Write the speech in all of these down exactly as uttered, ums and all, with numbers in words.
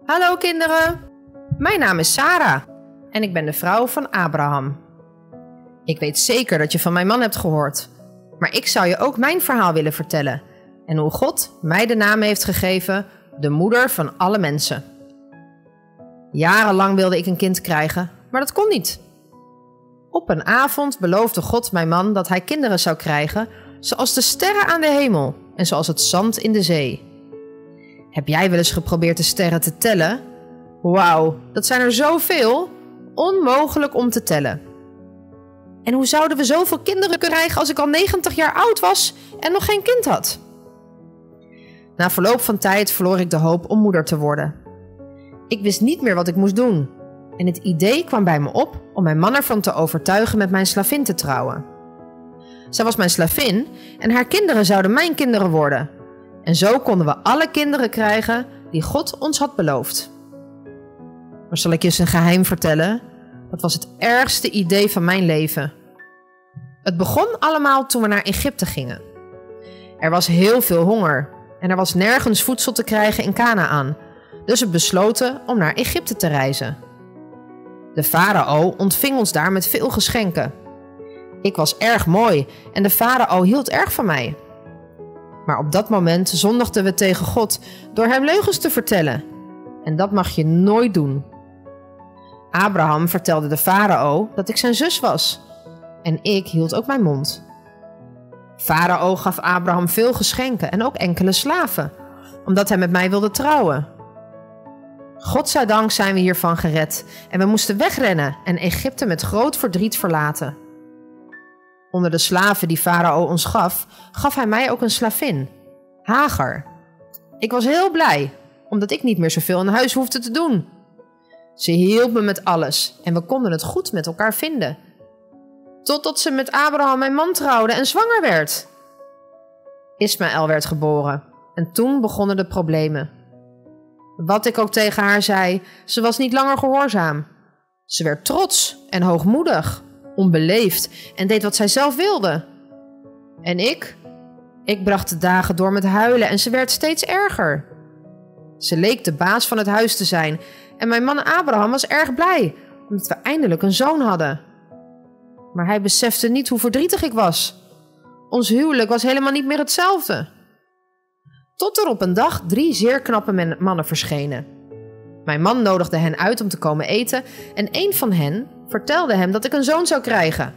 Hallo kinderen, mijn naam is Sarah en ik ben de vrouw van Abraham. Ik weet zeker dat je van mijn man hebt gehoord, maar ik zou je ook mijn verhaal willen vertellen en hoe God mij de naam heeft gegeven, de moeder van alle mensen. Jarenlang wilde ik een kind krijgen, maar dat kon niet. Op een avond beloofde God mijn man dat hij kinderen zou krijgen, zoals de sterren aan de hemel en zoals het zand in de zee. Heb jij wel eens geprobeerd de sterren te tellen? Wauw, dat zijn er zoveel, onmogelijk om te tellen. En hoe zouden we zoveel kinderen krijgen als ik al negentig jaar oud was en nog geen kind had? Na verloop van tijd verloor ik de hoop om moeder te worden. Ik wist niet meer wat ik moest doen. En het idee kwam bij me op om mijn man ervan te overtuigen met mijn slavin te trouwen. Zij was mijn slavin en haar kinderen zouden mijn kinderen worden. En zo konden we alle kinderen krijgen die God ons had beloofd. Maar zal ik je eens een geheim vertellen? Dat was het ergste idee van mijn leven. Het begon allemaal toen we naar Egypte gingen. Er was heel veel honger en er was nergens voedsel te krijgen in Kanaän. Dus we besloten om naar Egypte te reizen. De farao ontving ons daar met veel geschenken. Ik was erg mooi en de farao hield erg van mij. Maar op dat moment zondigden we tegen God door hem leugens te vertellen. En dat mag je nooit doen. Abraham vertelde de farao dat ik zijn zus was. En ik hield ook mijn mond. Farao gaf Abraham veel geschenken en ook enkele slaven, omdat hij met mij wilde trouwen. Godzijdank zijn we hiervan gered en we moesten wegrennen en Egypte met groot verdriet verlaten. Onder de slaven die farao ons gaf, gaf hij mij ook een slavin, Hagar. Ik was heel blij, omdat ik niet meer zoveel in huis hoefde te doen. Ze hielp me met alles en we konden het goed met elkaar vinden. Totdat ze met Abraham mijn man trouwde en zwanger werd. Ismaël werd geboren en toen begonnen de problemen. Wat ik ook tegen haar zei, ze was niet langer gehoorzaam. Ze werd trots en hoogmoedig, onbeleefd en deed wat zij zelf wilde. En ik? Ik bracht de dagen door met huilen en ze werd steeds erger. Ze leek de baas van het huis te zijn en mijn man Abraham was erg blij, omdat we eindelijk een zoon hadden. Maar hij besefte niet hoe verdrietig ik was. Ons huwelijk was helemaal niet meer hetzelfde. Tot er op een dag drie zeer knappe mannen verschenen. Mijn man nodigde hen uit om te komen eten en een van hen vertelde hem dat ik een zoon zou krijgen.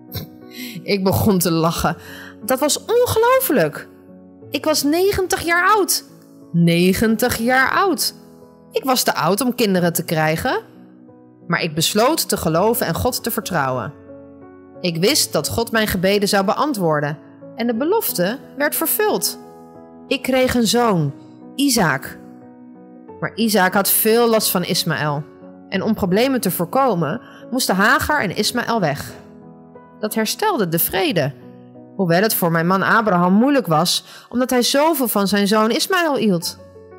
Ik begon te lachen. Dat was ongelooflijk. Ik was negentig jaar oud. negentig jaar oud. Ik was te oud om kinderen te krijgen. Maar ik besloot te geloven en God te vertrouwen. Ik wist dat God mijn gebeden zou beantwoorden en de belofte werd vervuld. Ik kreeg een zoon, Isaac. Maar Isaac had veel last van Ismaël. En om problemen te voorkomen, moesten Hagar en Ismaël weg. Dat herstelde de vrede. Hoewel het voor mijn man Abraham moeilijk was, omdat hij zoveel van zijn zoon Ismaël hield.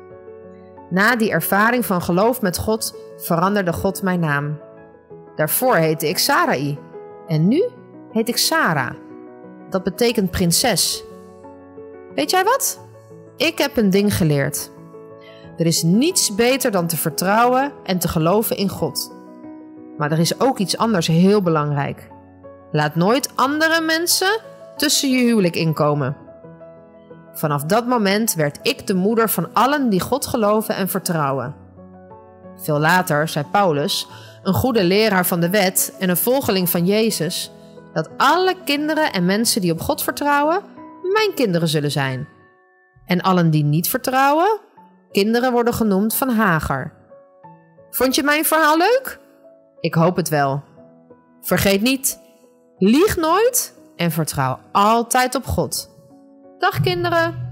Na die ervaring van geloof met God, veranderde God mijn naam. Daarvoor heette ik Sarai. En nu heet ik Sarah. Dat betekent prinses. Weet jij wat? Ik heb een ding geleerd. Er is niets beter dan te vertrouwen en te geloven in God. Maar er is ook iets anders heel belangrijk. Laat nooit andere mensen tussen je huwelijk inkomen. Vanaf dat moment werd ik de moeder van allen die God geloven en vertrouwen. Veel later zei Paulus, een goede leraar van de wet en een volgeling van Jezus, dat alle kinderen en mensen die op God vertrouwen, mijn kinderen zullen zijn. En allen die niet vertrouwen, kinderen worden genoemd van Hagar. Vond je mijn verhaal leuk? Ik hoop het wel. Vergeet niet, lieg nooit en vertrouw altijd op God. Dag kinderen!